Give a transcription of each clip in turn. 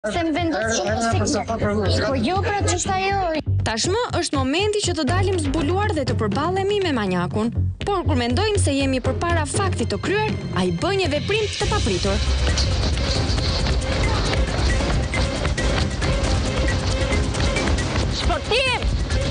Se më vendos po jo pra ç'është ajo. Tashmë është momenti që të dalim zbuluar dhe të përballemi me manjakun. Por kur mendojmë se jemi përpara faktit të kryer, ai bën një veprim të papritur. Sportim!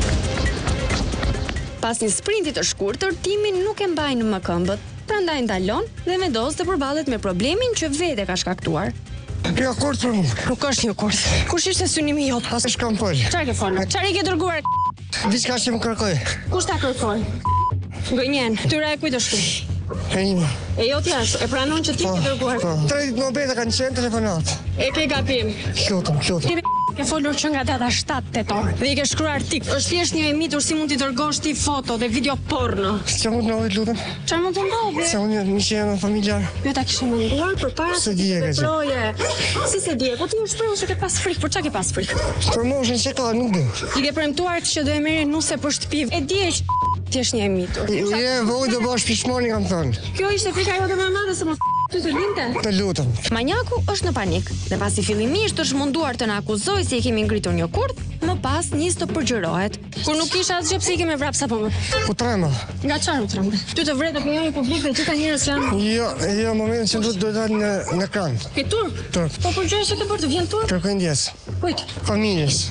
Pas një sprinti të shkurtër, Timi nuk e mbajnë më këmbët, prandaj ndalon dhe vendos të përballet me problemin që vetë ka shkaktuar. Jo kurt për mua. Nuk është një kurt. Kush ishte synimi jot? Pas e shkam fol. Çfarë ke folur? Çfarë ke dërguar? Diçka që më kërkoj. Kush ta kërkoi? Gënjen, tyra e kujt është ky? E ime. E jot jashtë, e pranon që ti ke dërguar. 3 momente kanë qenë telefonat. E ke gabim. Lutem. Ti ke folur që nga data 7 tetor. Dhe i ke shkruar artikël. Është thjesht një emitur si mund t'i dërgosh ti foto dhe video porno. Çfarë mund të ndodhi, lutem? Çfarë mund të ndodhi? Se unë një qenë familjar. Jo ta kishe menduar përpara Se di e ka gjë. proje. Si se di? Po ti u shpreh se ke pas frikë, por çka ke pas frikë? Për moshën që ka, nuk di. I ke premtuar që do e merre nuse për shtëpi. E di që ti është një emitur. Je vojë do bash pishmoni kam thënë. Kjo ishte frika jote më e madhe se mos ty të linte. Të lutem. Manjaku është në panik dhe pasi fillimisht është munduar të na akuzojë se i kemi ngritur një kurt, më pas nis të përgjërohet. Kur nuk kisha asgjë pse i kemi vrap sapo më. Po trema. Nga çfarë u trembe? Ty të vret opinioni publik dhe gjitha njerëz që janë Jo, moment që do dal në kan. ke turp. Turp. Po përgjigjesh se ke bërë të vjen turp? Kërkoj ndjes. Kujt? Familjes.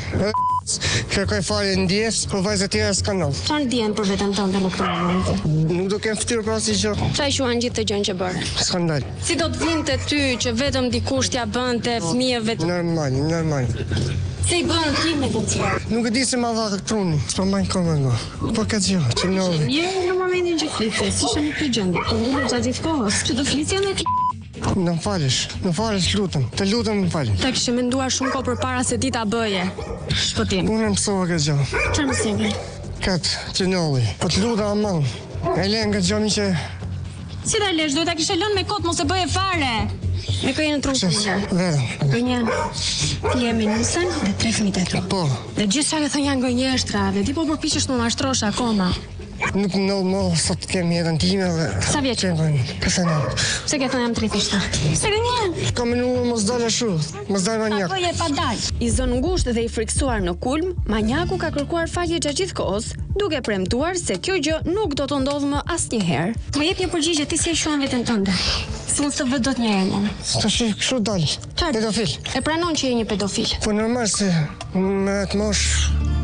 Kërkoj falje ndjes, po vajzat e tjera s'kan ndonjë. Çfarë ndjen për veten tënde në këtë moment? Nuk do kem fytyrë për asgjë gjë. Çfarë quhen gjithë të gjën që bërë? Skandal. Si do të vinte ty që vetëm dikush t'ja bënte fëmijëve të... Normal. Se i bën ti me të tjerë? Nuk e di se ma dha truni. S'po mbajnë kohën ngo. Po ka gjë, që ndodhi. Je në momentin që flitë, si shë nuk të gjendë. Po ngullu gjatë gjithë kohës. Që të flisja me Në falësh, lutem. Të lutem më falë. Ta kishe menduar shumë kohë përpara se ti ta bëje. Shpëtim. Unë mësova këtë gjë. Çfarë mësove? Katë që ndodhi. Po të lutem amon. E lën këtë gjë që Si ta lesh, duhet ta kishe lënë me kot, mos e bëje fare. Me këjë në trupin. vetëm. Gënjen, ti je me nusën dhe 3 fëmijët e tu. Po, Dhe gjithë çka ke thënë janë gënjeshtra dhe ti po përpiqesh të më mashtrosh akoma. nuk ndodh më sot kem jetën time dhe Sa vjeç? Kësa në. Pse ke thënë jam 37? Se gënjen. Ka menuar mos dal ashtu. Mos dal manjak. Bëje pa dal. I zon ngushtë dhe i friksuar në kulm, manjaku ka kërkuar falje gjatë gjithë kohës, duke premtuar se kjo gjë nuk do të ndodhë më asnjëherë. Më jep një përgjigje, ti si e quhen veten tënde? Si mos të vë dot një herë. Tash kështu dal. Çfarë? Pedofil. E pranon që je një pedofil. Po normal se me atë mosh